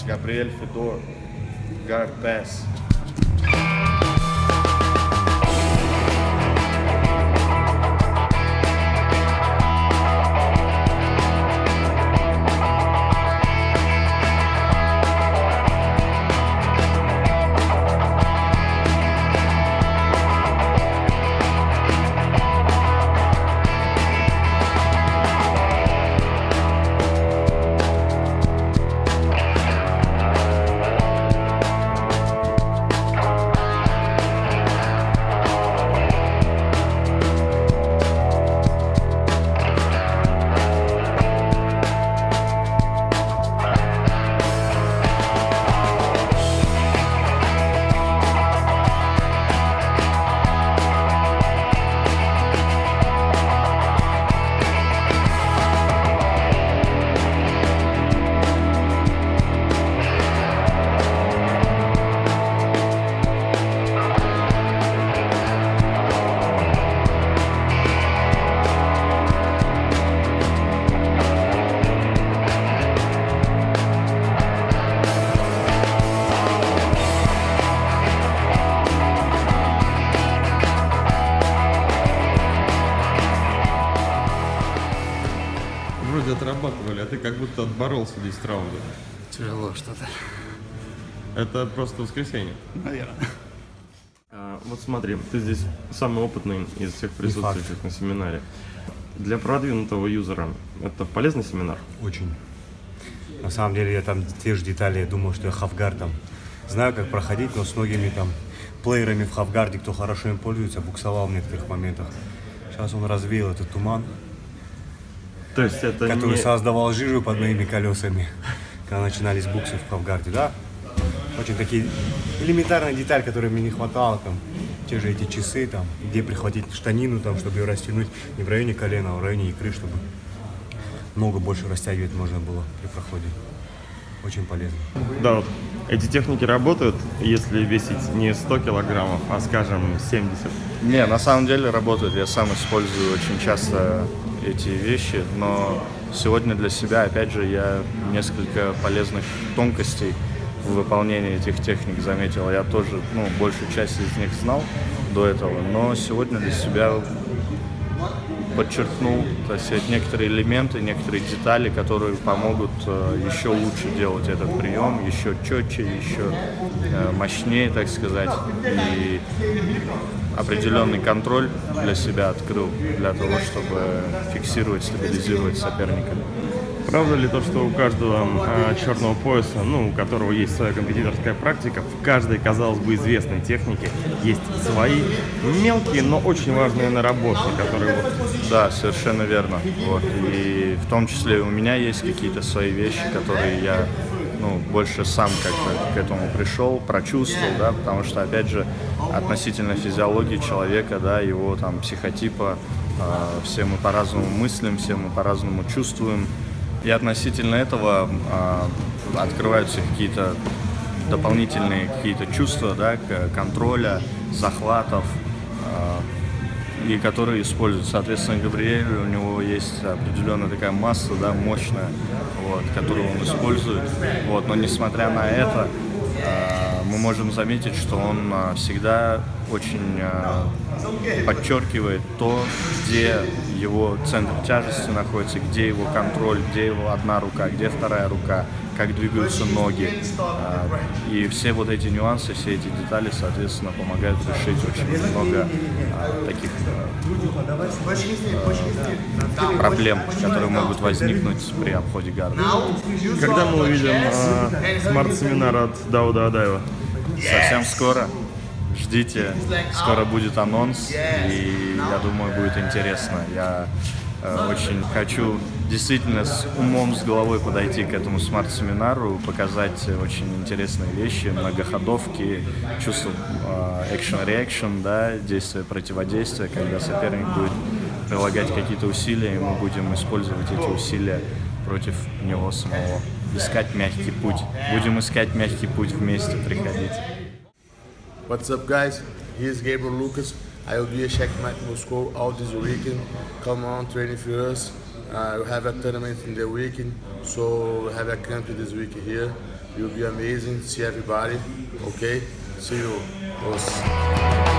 Gabriel Fedor, guard pass. Вроде отрабатывали, а ты как будто отборолся 10 раундов. Тяжело что-то. Это просто воскресенье. Наверное. Вот смотри, ты здесь самый опытный из всех присутствующих на семинаре. Для продвинутого юзера это полезный семинар? Очень. На самом деле я там те же детали, я думал, что я хавгард там знаю, как проходить, но с многими там плеерами в хавгарде, кто хорошо им пользуется, буксовал в некоторых моментах. Сейчас он развеял этот туман, То есть это который не... создавал жижу под моими колесами, когда начинались буксы в хавгарде, да? Очень такие элементарные детали, которые мне не хватало, там, те же эти часы, там, где прихватить штанину, там, чтобы ее растянуть не в районе колена, а в районе икры, чтобы много больше растягивать можно было при проходе. Очень полезно. Да, вот эти техники работают, если весить не 100 килограммов, а, скажем, 70? Не, на самом деле работает. Я сам использую очень часто эти вещи, но сегодня для себя, опять же, я несколько полезных тонкостей в выполнении этих техник заметил. Я тоже, большую часть из них знал до этого, но сегодня для себя подчеркнул, так сказать, некоторые элементы, некоторые детали, которые помогут еще лучше делать этот прием, еще четче, еще мощнее, так сказать, и определенный контроль для себя открыл, для того, чтобы фиксировать, стабилизировать соперника. Правда ли то, что у каждого черного пояса, у которого есть своя компетиторская практика, в каждой, казалось бы, известной технике есть свои мелкие, но очень важные наработки, которые... Да, совершенно верно. Вот. И в том числе у меня есть какие-то свои вещи, которые я больше сам как-то к этому пришел, прочувствовал, да, потому что, опять же, относительно физиологии человека, да, его там психотипа, все мы по-разному мыслим, все мы по-разному чувствуем. И относительно этого открываются какие-то дополнительные чувства, да, контроля, захватов, и которые используют. Соответственно, Габриэль, у него есть определенная такая масса, да, мощная, вот, которую он использует. Вот, но несмотря на это, мы можем заметить, что он всегда очень подчеркивает то, где его центр тяжести находится, где его контроль, где его одна рука, где вторая рука, как двигаются ноги. И все вот эти нюансы, все эти детали, соответственно, помогают решить очень много таких проблем, которые могут возникнуть при обходе гарда. Когда мы увидим смарт-семинар от Дауда Адаева? Совсем скоро. Ждите, скоро будет анонс, и я думаю, будет интересно. Я очень хочу действительно с умом, с головой подойти к этому смарт-семинару, показать очень интересные вещи, многоходовки, чувство action-reaction, да, действие-противодействие, когда соперник будет прилагать какие-то усилия, и мы будем использовать эти усилия против него самого. Искать мягкий путь. Будем искать мягкий путь вместе, приходите. What's up, guys? Here's Gabriel Lucas. I will be a checkmate Moscow out this weekend. Come on, train with us. We have a tournament in the weekend, so we have a camp this week here. It will be amazing. See everybody. Okay. See you. Os.